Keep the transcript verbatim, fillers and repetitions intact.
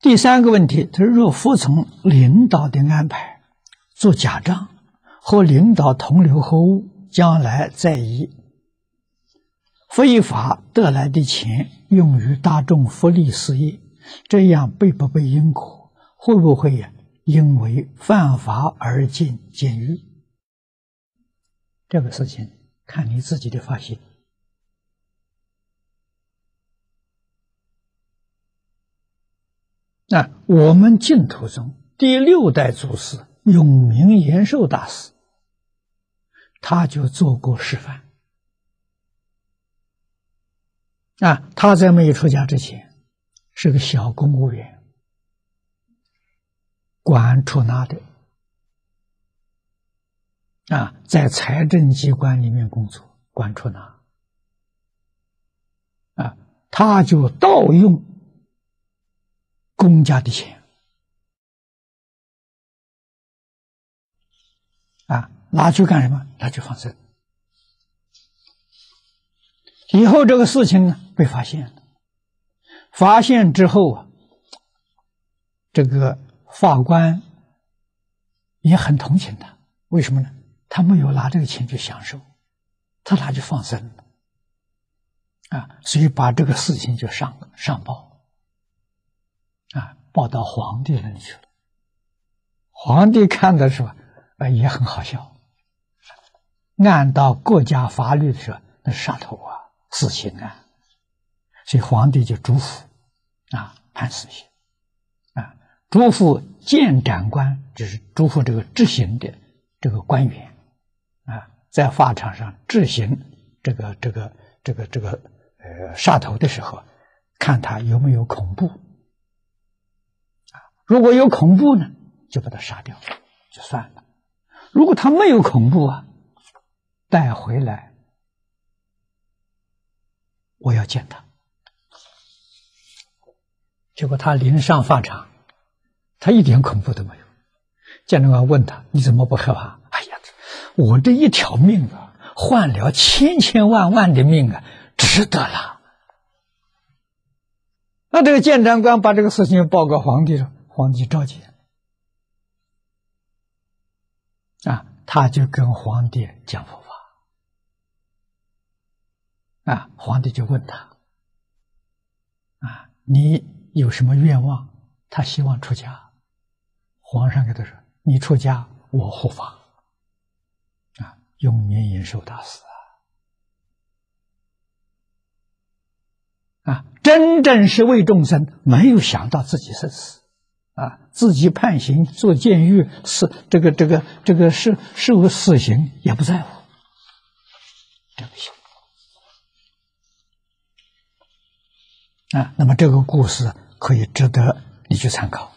第三个问题，他说：若服从领导的安排，做假账，和领导同流合污，将来再以非法得来的钱用于大众福利事业，这样背不背因果？会不会呀、啊？因为犯法而进监狱？这个事情看你自己的发心。那我们净土宗第六代祖师永明延寿大师，他就做过示范。啊，他在没有出家之前是个小公务员，管出纳的，啊，在财政机关里面工作，管出纳，啊，他就盗用公家的钱，啊，拿去干什么？拿去放生。以后这个事情呢被发现了，发现之后啊，这个法官也很同情他，为什么呢？他没有拿这个钱去享受，他拿去放生了，啊，所以把这个事情就上上报，啊，报到皇帝那里去了。皇帝看的时候啊，也很好笑，按照国家法律的时候，那是杀头啊，死刑啊，所以皇帝就嘱咐啊，判死刑，啊，嘱咐监斩官，就是嘱咐这个执行的这个官员，啊，在法场上执行这个这个这个这个呃杀头的时候，看他有没有恐怖，啊，如果有恐怖呢，就把他杀掉，就算了；如果他没有恐怖啊，带回来。我要见他，结果他临上法场，他一点恐怖都没有。监察官问他：“你怎么不害怕？”哎呀，我这一条命啊，换了千千万万的命啊，值得了。那这个监察官把这个事情报告皇帝了，皇帝召集啊，他就跟皇帝讲佛法。啊，皇帝就问他，啊，你有什么愿望？他希望出家。皇上给他说：“你出家，我护法。”啊，永明延寿大师啊，啊，真正是为众生，没有想到自己生死，啊，自己判刑坐监狱，是这个这个这个是受死刑也不在乎，这个行。啊，那么这个故事可以值得你去参考。